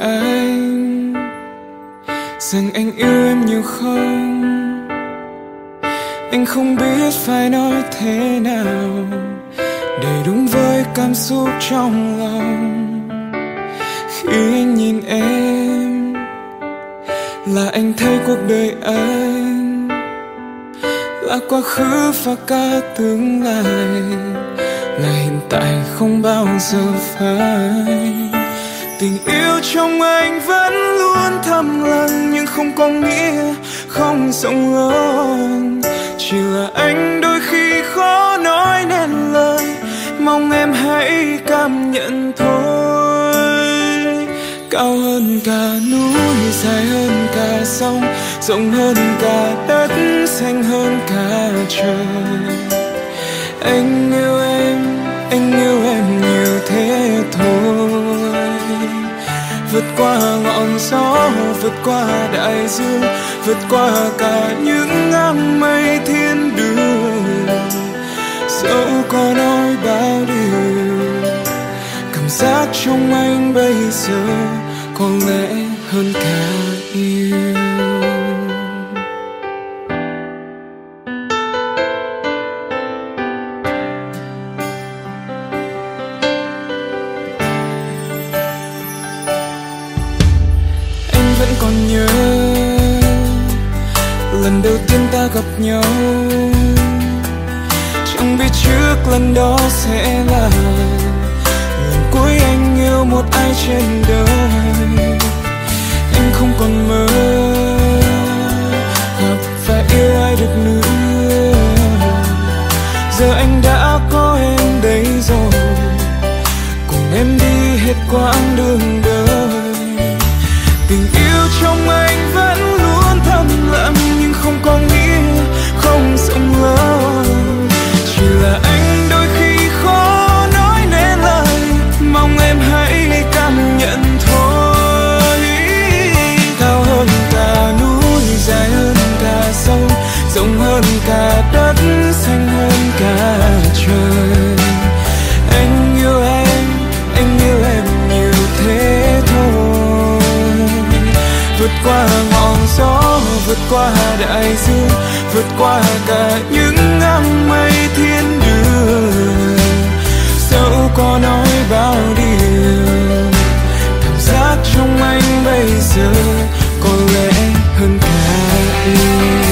anh rằng anh yêu em nhiều không. Anh không biết phải nói thế nào để đúng với cảm xúc trong lòng. Khi anh nhìn em là anh thấy cuộc đời anh là quá khứ và cả tương lai, là hiện tại không bao giờ phai. Tình yêu trong anh vẫn luôn thầm lặng nhưng không có nghĩa không rộng lớn. Chỉ là anh đôi khi khó nói nên lời, mong em hãy cảm nhận thôi. Cao hơn cả núi, dài hơn cả sông, rộng hơn cả đất, xanh hơn cả trời. Anh yêu em nhiều thế thôi. Vượt qua ngọn gió, vượt qua đại dương, vượt qua cả những áng mây thiên đường. Dẫu có nói bao điều, cảm giác trong anh bây giờ có lẽ hơn cả yêu. Còn nhớ lần đầu tiên ta gặp nhau, chẳng biết trước lần đó sẽ là lần cuối anh yêu một ai trên đời. Anh không còn mơ gặp và yêu ai được nữa. Giờ anh đã có em đây rồi, cùng em đi hết quãng đường đời. Tình yêu trong anh vẫn luôn thầm lặng nhưng không có nghĩa không rộng lớn. Chỉ là anh đôi khi khó nói nên lời, mong em hãy cảm nhận thôi. Cao hơn cả núi, dài hơn cả sông, rộng hơn cả đất, xanh hơn cả trời. Anh yêu em nhiều thế thôi. Vượt qua ngọn gió, vượt qua đại dương, vượt qua cả những áng mây thiên đường. Dẫu có nói bao điều, cảm giác trong anh bây giờ có lẽ hơn cả yêu.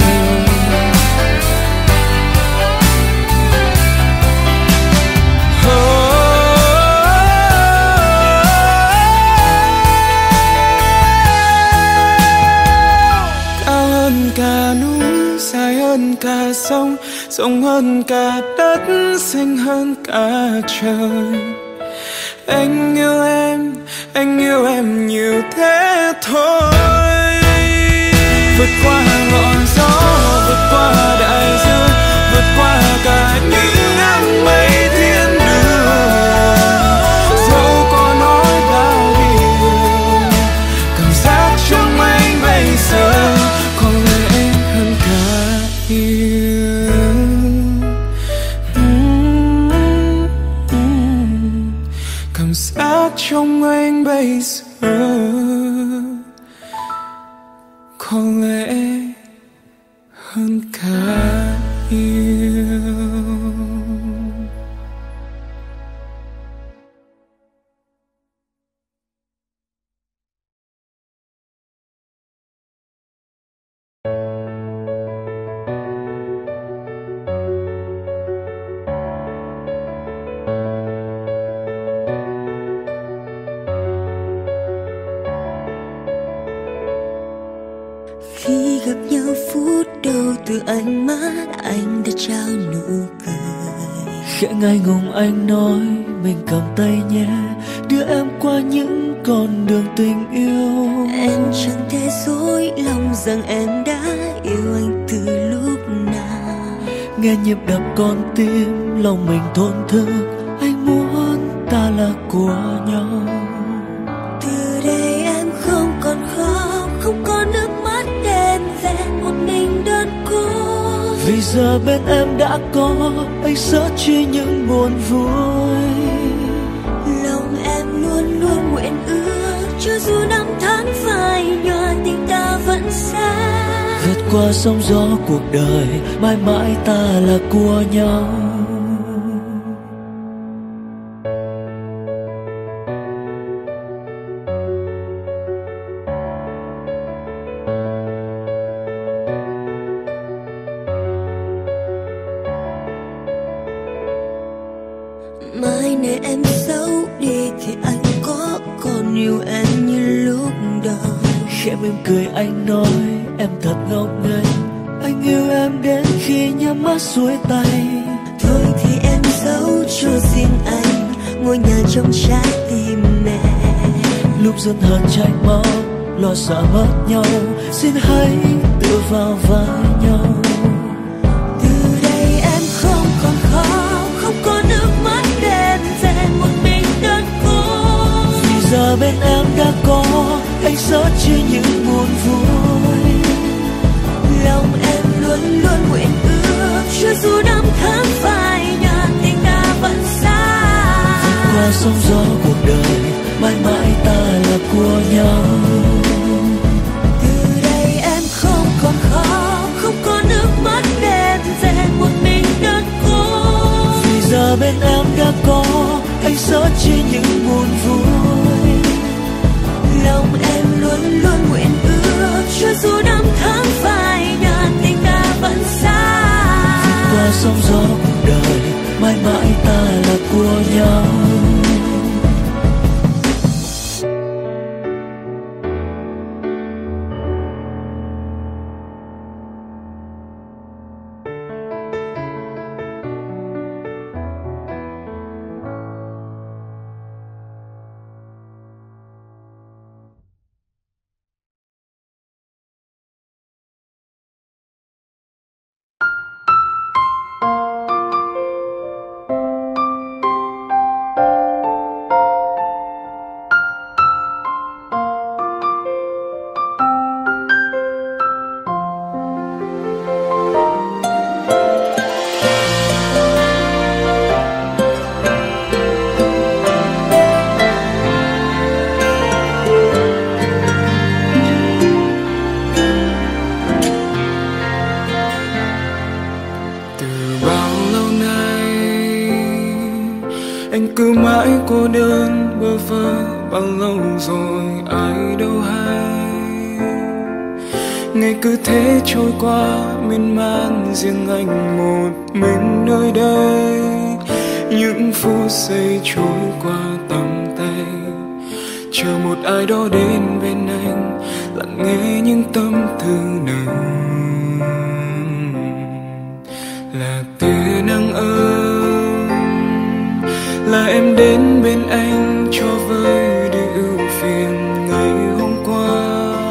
Cả núi, dài hơn cả sông, rộng hơn cả đất, xanh hơn cả trời. Anh yêu em nhiều thế thôi. Vượt qua ngọn gió, vượt qua đại dương, vượt qua cả những áng mây thiên đường. Dẫu có nói bao điều, cảm giác trong anh bây giờ có lẽ hơn cả yêu. Cảm giác trong anh bây giờ có lẽ hơn cả yêu. Khi gặp nhau phút đầu từ ánh mắt anh đã trao nụ cười. Khẽ ngại ngùng anh nói mình cầm tay nhé, đưa em qua những con đường tình yêu. Em chẳng thể dối lòng rằng em đã yêu anh từ lúc nào. Nghe nhịp đập con tim lòng mình thổn thức, anh muốn ta là của nhau. Từ đây em không còn khóc, không còn nước mắt đen vẹn một mình đơn cô. Vì giờ bên em đã có anh sợ chi những buồn vui. Lòng em luôn luôn nguyện ước cho dù năm tháng phai nhòa tình ta vẫn xa. Vượt qua sóng gió cuộc đời, mãi mãi ta là của nhau. Mai này em xấu đi thì anh có còn yêu em như lúc đầu. Khẽ mỉm cười anh nói em thật ngốc nghếch, anh yêu em đến khi nhắm mắt xuôi tay. Thôi thì em giấu cho riêng anh ngôi nhà trong trái tim này. Lúc dần hờn trách móc, lo sợ mất nhau, xin hãy tựa vào vai nhau. Từ đây em không còn khóc, không có nước mắt đen rèn một mình đơn cô. Vì giờ bên em đã có anh sớt chia những buồn vui. Lòng em luôn luôn nguyện ước cho dù năm tháng phai nhạt tình ta vẫn xa. Vượt qua sóng gió cuộc đời, mãi mãi ta là của nhau. Từ đây em không còn khóc, không có nước mắt đen rèn một mình đơn cô. Vì giờ bên em đã có anh sớt chia những buồn vui. Lòng em luôn luôn nguyện ước cho dù năm tháng phai nhạt tình ta vẫn xa. Vượt qua sóng gió cuộc đời, mãi mãi ta là của nhau. Cứ mãi cô đơn bơ vơ, bao lâu rồi ai đâu hay. Ngày cứ thế trôi qua miên man, riêng anh một mình nơi đây. Những phút giây trôi qua tầm tay, chờ một ai đó đến bên anh, lặng nghe những tâm tư nồng. Là tia nắng ấm, là em đến bên anh cho vơi đi ưu phiền ngày hôm qua.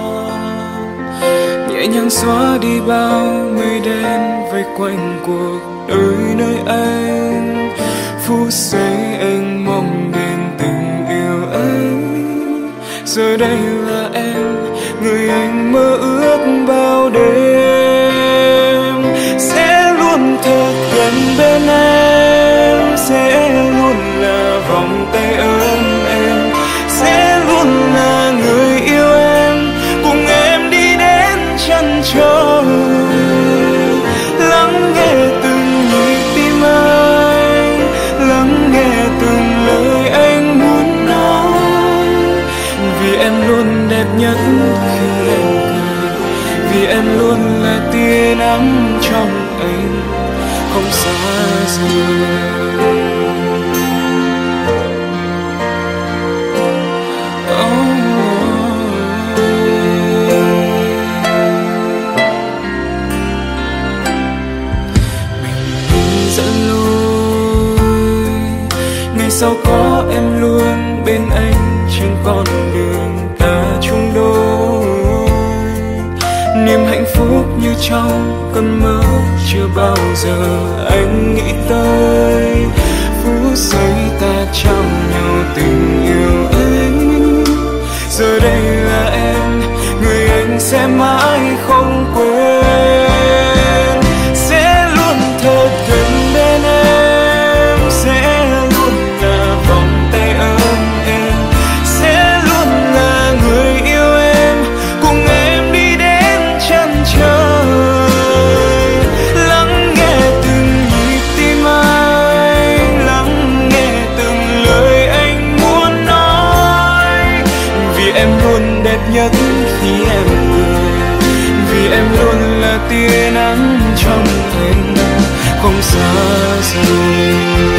Nhẹ nhàng xóa đi bao mây đen vây quanh cuộc đời nơi anh. Phút giây anh mong đến tình yêu ấy, giờ đây là em người anh mơ ước bao đêm. Sẽ luôn thật gần bên em, sẽ luôn là vòng tay ấm em, sẽ luôn là người yêu em, cùng em đi đến chân trời. Lắng nghe từng nhịp tim anh, lắng nghe từng lời anh muốn nói. Vì em luôn đẹp nhất khi em cười, vì em luôn là tia nắng trong anh, không xa rời. Sao có em luôn bên anh trên con đường ta chung đôi. Niềm hạnh phúc như trong cơn mơ chưa bao giờ anh nghĩ tới. Phút giây ta trao nhau tình yêu ấy, giờ đây là em người anh sẽ mãi không quên. Sẽ luôn thật gần bên em, sẽ luôn là vòng tay ấm em, sẽ luôn là em luôn đẹp nhất khi em cười, vì em luôn là tia nắng trong anh không xa rời.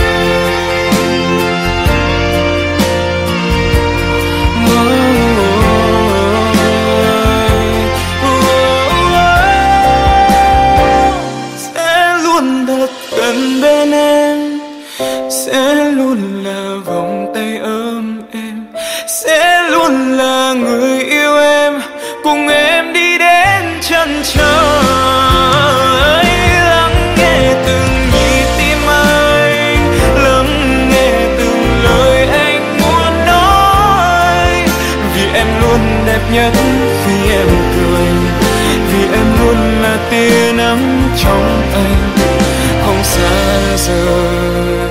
Sẽ luôn thật gần bên em, sẽ luôn là vòng tay ấm em, sẽ luôn là người yêu em, cùng em đi đến chân trời. Lắng nghe từng nhịp tim anh, lắng nghe từng lời anh muốn nói, vì em luôn đẹp nhất khi em cười, vì em luôn là tia nắng trong anh không xa rời.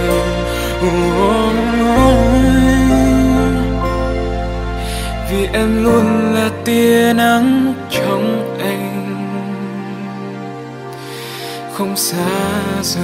Vì em luôn là tia nắng trong anh không xa rời.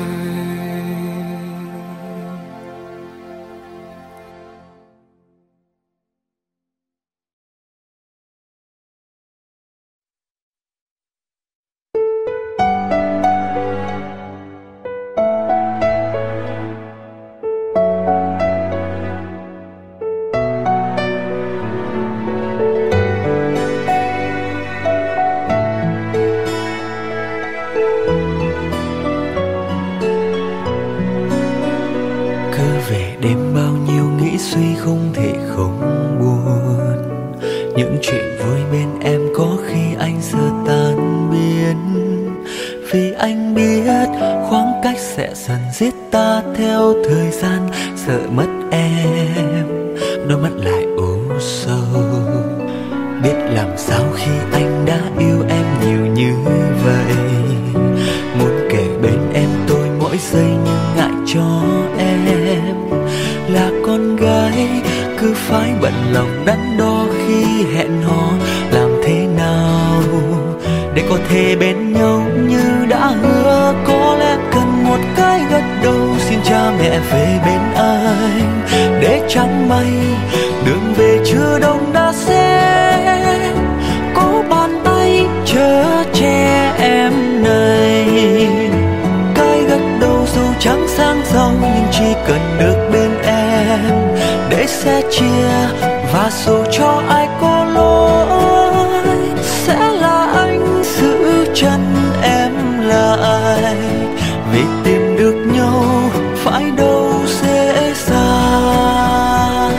Đêm bao nhiêu nghĩ suy không thể không buồn, những chuyện vui bên em có khi anh sợ tan biến, vì anh biết khoảng cách sẽ dần giết ta theo thời gian. Sợ mất em, đôi mắt lại u sâu, biết làm sao khi anh đã yêu em nhiều như vậy. Muốn kể bên em tôi mỗi giây nhưng ngại cho em là con gái, cứ phải bận lòng đắn đo khi hẹn hò. Làm thế nào để có thể bên nhau như đã hứa? Có lẽ cần một cái gật đầu xin cha mẹ về bên anh, để chẳng may đường về chưa đông đã sẽ có bàn tay chở che em này. Cái gật đầu dù chẳng sang giàu nhưng chỉ cần được bên em để sẻ chia, và dù cho ai có lỗi sẽ là anh giữ chân em lại, vì tìm được nhau phải đâu dễ dàng.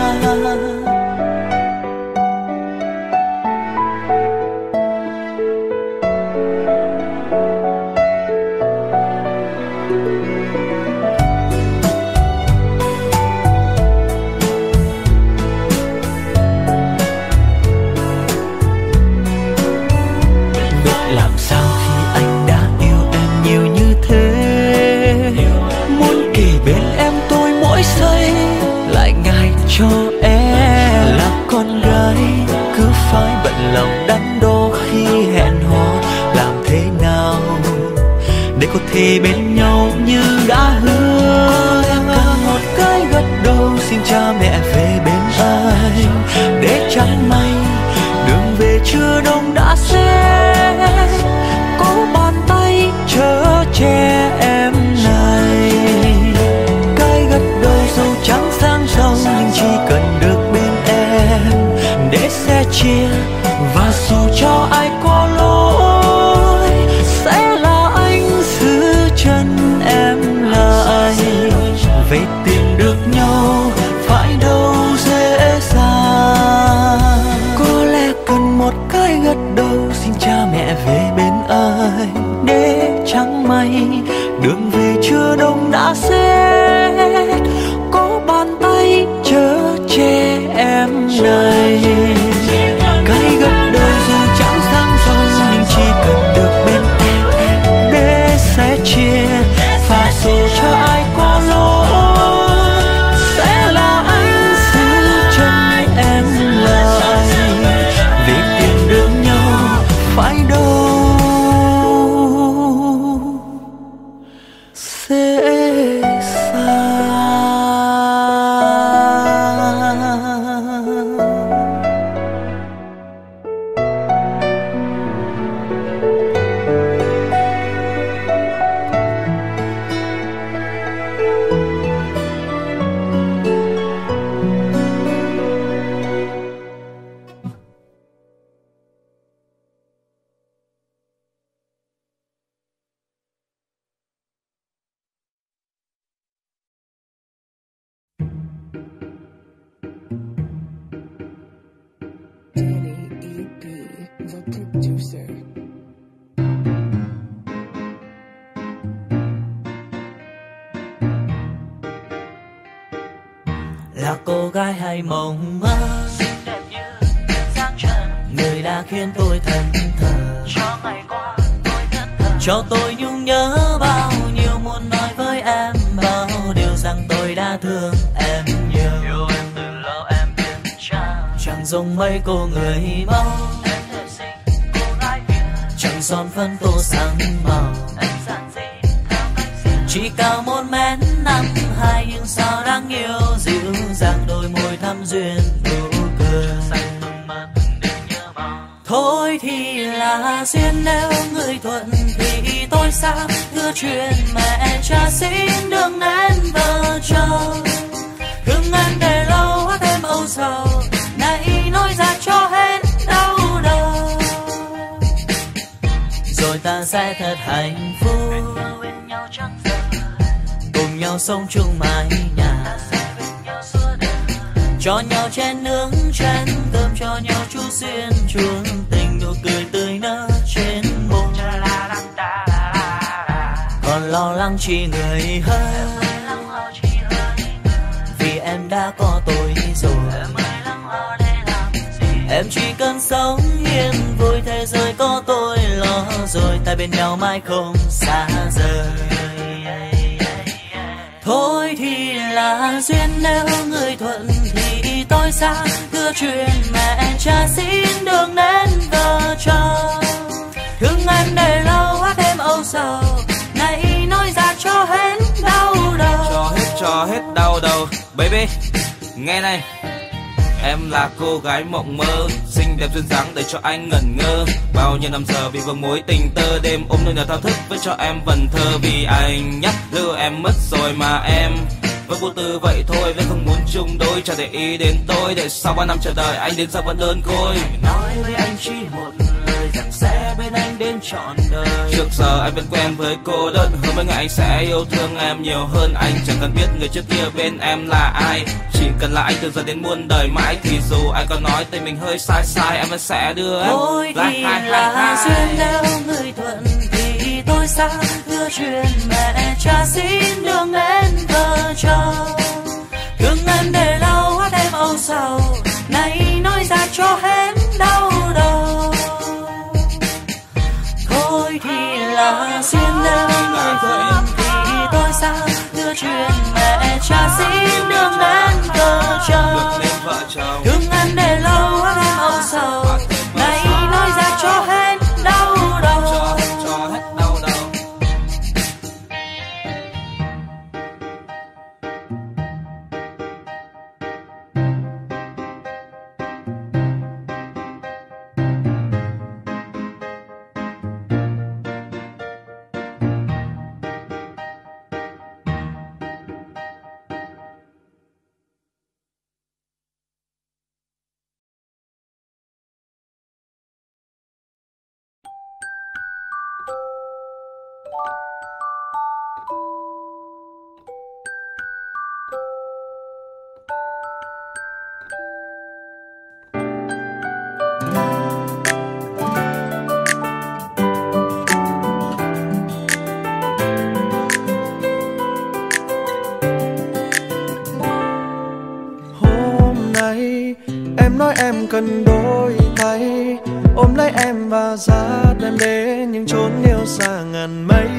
Làm sao khi anh đã yêu em nhiều như thế, muốn kề bên em tôi mỗi giây lại ngại cho em. Là con gái cứ phải bận lòng đắn đo khi hẹn hò. Làm thế nào để có thể bên nhau như đã hứa? Em cần một cái gật đầu xin cha mẹ về bên anh, để chẳng may đường về chưa đông đã sẽ có bàn tay chở che em này. Cái gật đầu dù chẳng sang giàu nhưng chỉ cần được bên em để sẻ chia, và dù cho ai có lỗi sẽ là anh giữ chân em lại. Vậy tìm được nhau phải đâu dễ dàng. Có lẽ cần một cái gật đầu xin cha mẹ về bên anh, để chẳng may đường về chưa đông đã sẽ có bàn tay chở che em này. Cái cô gái hay mộng mơ, xinh đẹp như dáng trần, người đã khiến tôi thẫn thờ. Cho ngày qua tôi thẫn thờ, cho tôi nhung nhớ bao nhiêu, muốn nói với em bao điều rằng tôi đã thương em nhiều. Yêu em từ lâu em biết chẳng giống mấy cô người mẫu, em đẹp xinh cô gái Việt, chẳng son phấn tô sáng màu, em giản dị theo cách riêng, chỉ cao 1m52 nhưng sao đáng yêu dịu dàng, đôi môi thắm duyên nụ cười. Thôi thì là duyên, nếu người thuận thì tôi sang đưa chuyện mẹ cha xin đường nên vợ chồng. Thương em để lâu hát thêm âu sầu, này nói ra cho hết đau đầu. Rồi ta sẽ thật hạnh phúc, cùng nhau sống chung mái nhà, cho nhau chén nướng chén cơm, cho nhau chú duyên chuông tình, nụ cười tươi nở trên môi. Còn lo lắng chi người hơn, vì em đã có tôi rồi. Em chỉ cần sống yên vui, thế giới có tôi lo rồi, ta bên nhau mãi không xa rời. Thôi thì là duyên, nếu người thuận thì tôi sang đưa chuyện mẹ cha xin đường đến vợ chồng. Thương em để lâu hát thêm âu sầu, này nói ra cho hết đau đầu. Cho hết đau đầu. Baby, nghe này, em là cô gái mộng mơ, xinh đẹp duyên dáng để cho anh ngẩn ngơ. Bao nhiêu năm giờ vì vương mối tình tơ, đêm ôm nỗi nhớ thao thức với cho em vần thơ. Vì anh nhắc lưu em mất rồi mà em vẫn vô tư vậy thôi, vẫn không muốn chung đôi. Chẳng để ý đến tôi, để sau 3 năm chờ đợi anh đến giờ vẫn đơn côi. Nói với anh chỉ một lời rằng sẽ bên anh đến trọn đời. Trước giờ anh vẫn quen với cô đơn, hứa mấy ngày anh sẽ yêu thương em nhiều hơn. Anh chẳng cần biết người trước kia bên em là ai, chỉ cần là anh từ giờ đến muôn đời mãi. Thì dù ai có nói tình mình hơi sai sai, em vẫn sẽ đưa em. Thôi thì là duyên, nếu người thuận thì tôi sang đưa chuyện mẹ cha xin đường đến vợ chồng. Thương em để lâu hát thêm âu sầu, này nói ra cho hết đau đầu. Thôi thì là duyên, nếu người thuận thì tôi sang đưa chuyện mẹ cha xin đường đến vợ chồng. Thương em để lâu hát thêm âu sầu, này nói ra cho hết đau đầu. nói em cần đôi tay ôm lấy em và dắt em đến những chốn yêu xa ngàn mây.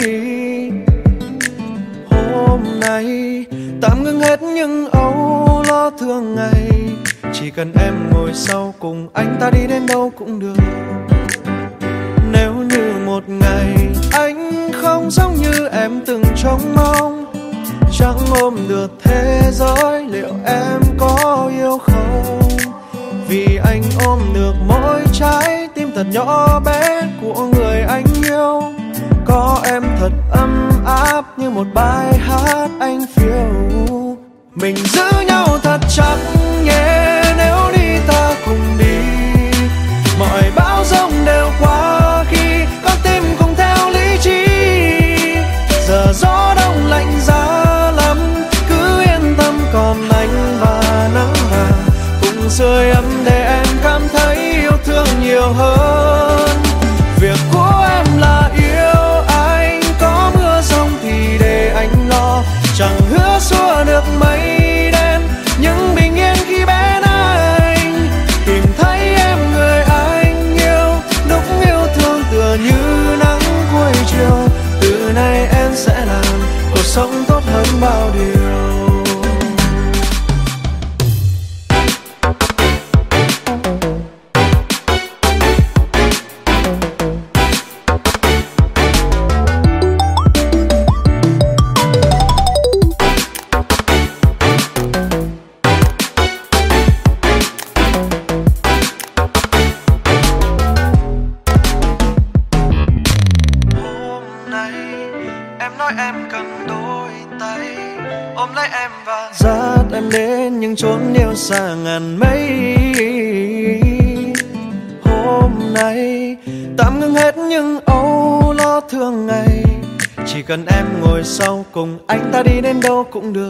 Hôm nay tạm ngưng hết những âu lo thường ngày, chỉ cần em ngồi sau cùng anh ta đi đến đâu cũng được. Nếu như một ngày anh không giống như em từng trông mong, chẳng ôm được thế giới, liệu em có yêu không? Vì anh ôm được mỗi trái tim thật nhỏ bé của người anh yêu. Có em thật ấm áp như một bài hát anh phiêu. Mình giữ nhau thật chặt nhé, nếu đi ta cùng đi. Mọi bão giông đều qua khi con tim cùng theo lý trí. Giờ gió đông lạnh giá lắm, cứ yên tâm còn anh và nắng vàng cùng sưởi ấm để em cảm thấy yêu thương nhiều hơn. Việc của em là yêu anh, có mưa giông thì để anh lo, chẳng hứa xua được mây đen, nhưng chốn yêu xa ngàn mây. Hôm nay tạm ngưng hết những âu lo thường ngày, chỉ cần em ngồi sau cùng anh, ta đi đến đâu cũng được.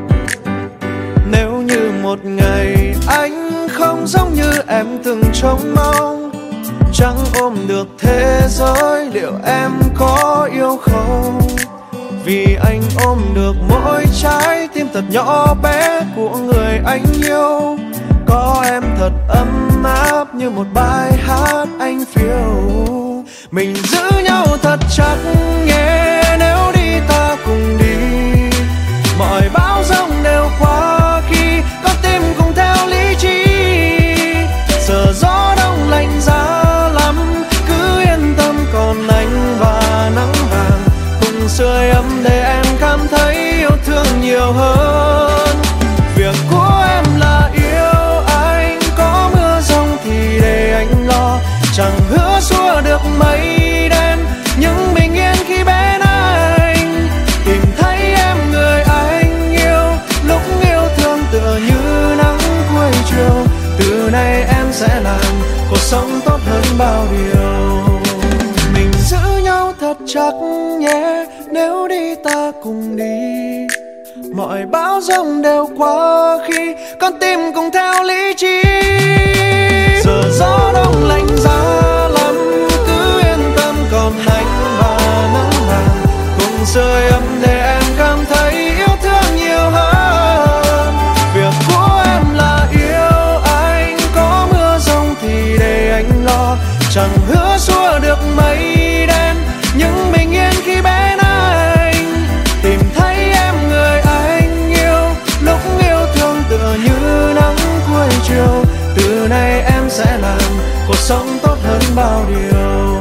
Nếu như một ngày anh không giống như em từng trông mong, chẳng ôm được thế giới, liệu em có yêu không? Vì anh ôm được mỗi trái tim thật nhỏ bé của người anh yêu. Có em thật ấm áp như một bài hát anh phiêu. Mình giữ nhau thật chặt nhé, nếu đi ta cùng đi. Mọi bão giông đều qua khi con tim cùng theo lý trí. Giờ gió đông lạnh giá lắm, cứ yên tâm còn anh và nắng vàng cùng sưởi ấm để em cảm thấy yêu thương nhiều hơn. Việc của em là yêu anh, có mưa giông thì để anh lo, chẳng hứa xua được mây đen, nhưng bình yên khi bên anh. Tìm thấy em người anh yêu, lúc yêu thương tựa như nắng cuối chiều. Từ nay em sẽ làm cuộc sống tốt hơn bao điều. Mình giữ nhau thật chắc nhé, nếu đi ta cùng đi. Mọi bão giông đều qua khi con tim cùng theo lý trí. Giờ gió đông lạnh giá lắm, cứ yên tâm còn anh và nắng vàng cùng sưởi ấm để em cảm thấy yêu thương nhiều hơn. Việc của em là yêu anh, có mưa giông thì để anh lo, chẳng hứa xua được mây đen, nhưng bình yên khi bên anh. Tìm thấy em người anh yêu, lúc yêu thương tựa như nắng cuối chiều. Từ nay em sẽ làm cuộc sống tốt hơn bao điều.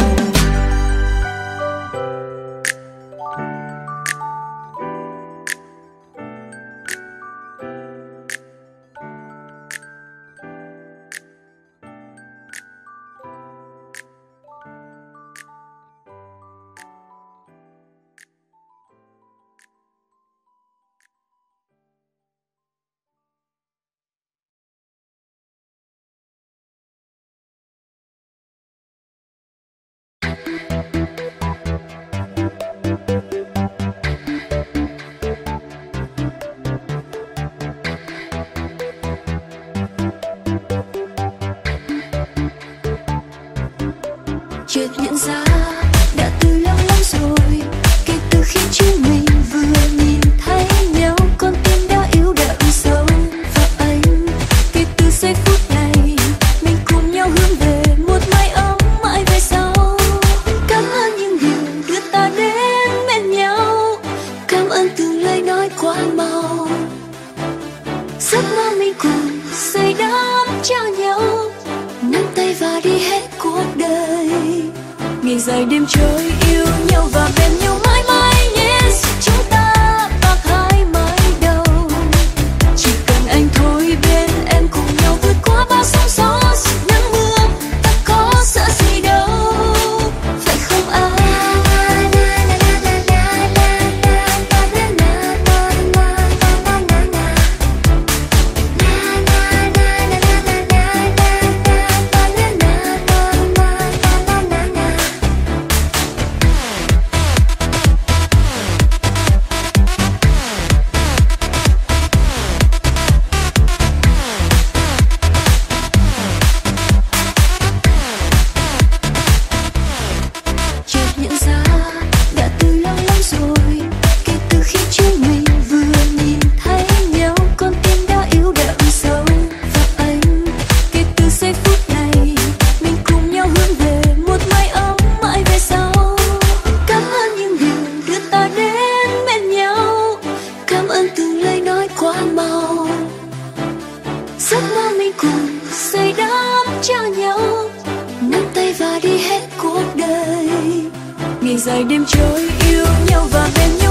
Chợt nhận ra đã từ lâu lắm rồi, kể từ khi chúng mình vừa nhìn thấy nhau, con tim đã yếu đậm sâu vào anh. Kể từ giây phút này mình cùng nhau hướng về một mái ấm mãi về sau. Cảm ơn những điều đưa ta đến bên nhau, cảm ơn từng lời nói quá mau. Giấc mơ mình cùng xây đắp cho nhau, nắm tay và đi hết cuộc đời. Ngày dài đêm trôi yêu nhau và bên nhau mãi mãi nhé. Chúng ta bạc hai mái đầu, chỉ cần anh thôi bên em cùng nhau vượt qua bao sóng gió nắng mưa. Ta có sợ gì đâu, phải không anh? Ngày dài đêm trôi yêu nhau và bên nhau.